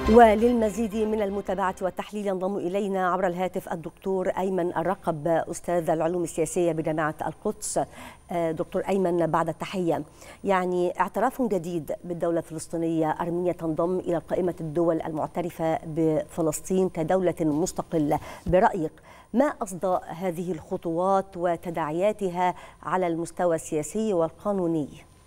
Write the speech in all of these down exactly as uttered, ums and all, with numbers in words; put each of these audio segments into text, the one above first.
وللمزيد من المتابعة والتحليل ينضم إلينا عبر الهاتف الدكتور أيمن الرقب أستاذ العلوم السياسية بجامعة القدس. دكتور أيمن، بعد التحية، يعني اعتراف جديد بالدولة الفلسطينية، أرمينيا تنضم إلى قائمة الدول المعترفة بفلسطين كدولة مستقلة، برأيك ما أصدى هذه الخطوات وتداعياتها على المستوى السياسي والقانوني؟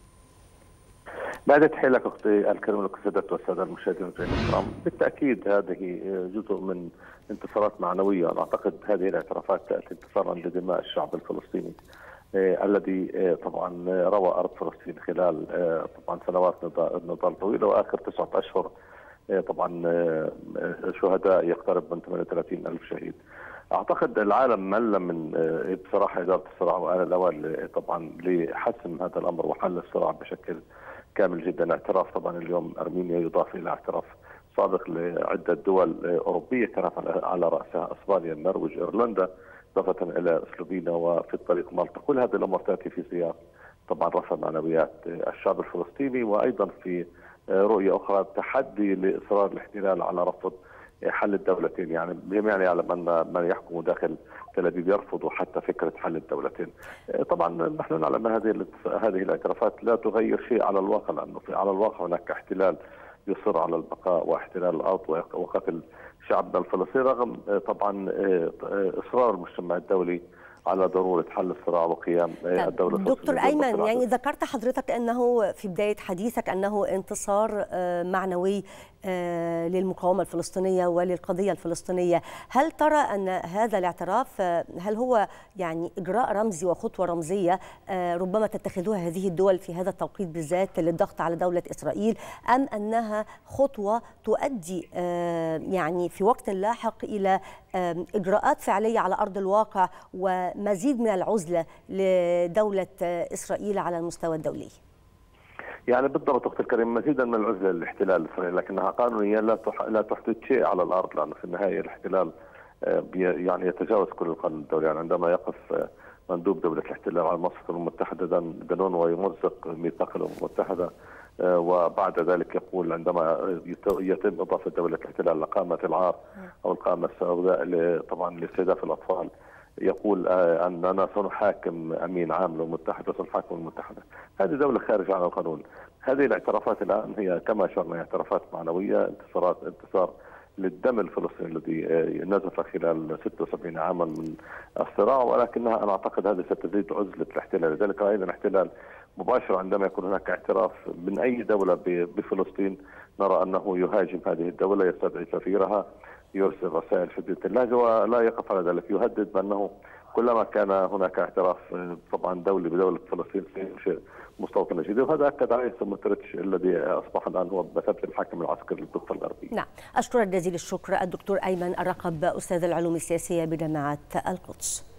بعد تحية لك أختي الكريمة السادة والسادة المشاهدين الكرام، بالتأكيد هذه جزء من انتصارات معنوية. أنا أعتقد هذه الاعترافات تأتي انتصارا لدماء الشعب الفلسطيني آه الذي آه طبعا روى أرض فلسطين خلال آه طبعا سنوات نضال طويلة، وآخر تسعة أشهر آه طبعا آه شهداء يقترب من ثمانية وثلاثين ألف شهيد. أعتقد العالم مل من آه بصراحة إدارة الصراع، وآن الأوان طبعا لحسم هذا الأمر وحل الصراع بشكل كامل جدا. اعتراف طبعا اليوم أرمينيا يضاف إلى اعتراف سابق لعدة دول أوروبية كانت على رأسها أسبانيا، النرويج، إيرلندا، إضافة إلى سلوفينيا وفي الطريق مالطا. كل هذه الأمور تأتي في سياق طبعا رفع معنويات الشعب الفلسطيني، وأيضا في رؤية أخرى تحدي لإصرار الاحتلال على رفض حل الدولتين. يعني الجميع يعلم أن من يحكم داخل تل أبيب يرفض حتى فكرة حل الدولتين. طبعا نحن نعلم أن هذه هذه الاعترافات لا تغير شيء على الواقع، لأنه على الواقع هناك احتلال يصر على البقاء واحتلال الأرض وقتل شعبنا الفلسطيني، رغم طبعا إصرار المجتمع الدولي على ضرورة حل الصراع وقيام الدولة الفلسطينية. دكتور أيمن، يعني ذكرت حضرتك أنه في بداية حديثك أنه انتصار معنوي للمقاومة الفلسطينية وللقضية الفلسطينية. هل ترى أن هذا الاعتراف هل هو يعني إجراء رمزي وخطوة رمزية ربما تتخذها هذه الدول في هذا التوقيت بالذات للضغط على دولة إسرائيل، أم أنها خطوة تؤدي يعني في وقت لاحق إلى إجراءات فعلية على أرض الواقع ومزيد من العزلة لدولة إسرائيل على المستوى الدولي؟ يعني بالضبط اختي الكريم، مزيدا من العزله للاحتلال الاسرائيلي، لكنها قانونيا لا لا تحدث شيء على الارض، لانه في النهايه الاحتلال يعني يتجاوز كل القانون الدولي. يعني عندما يقف مندوب دوله الاحتلال على منصه الامم المتحده دانون ويمزق ميثاق الامم المتحده، وبعد ذلك يقول عندما يتم اضافه دوله الاحتلال لقامه العار او القامه السوداء طبعا لاستهداف الاطفال، يقول أننا سنحاكم أمين عام للأمم المتحدة وسنحاكم الأمم المتحدة. هذه دولة خارجة عن القانون. هذه الاعترافات الآن هي كما أشرنا اعترافات معنوية، انتصارات انتصار للدم الفلسطيني الذي نزف خلال ستة وسبعين عاما من الصراع، ولكنها أنا أعتقد هذه ستزيد عزلة الاحتلال. لذلك رأينا الاحتلال مباشرة عندما يكون هناك اعتراف من أي دولة بفلسطين، نرى أنه يهاجم هذه الدولة، يستدعي سفيرها، يرسل رسائل شديدة اللهجة، ولا يقف على ذلك، يهدد بأنه كلما كان هناك اعتراف طبعا دولي بدولة فلسطين سينشئ مستوطنة جديدة، وهذا أكد عليه سموتريتش الذي أصبح الآن هو بمثابة الحاكم العسكري للضفة الغربية. نعم، أشكرك جزيل الشكر الدكتور أيمن الرقب أستاذ العلوم السياسية بجامعة القدس.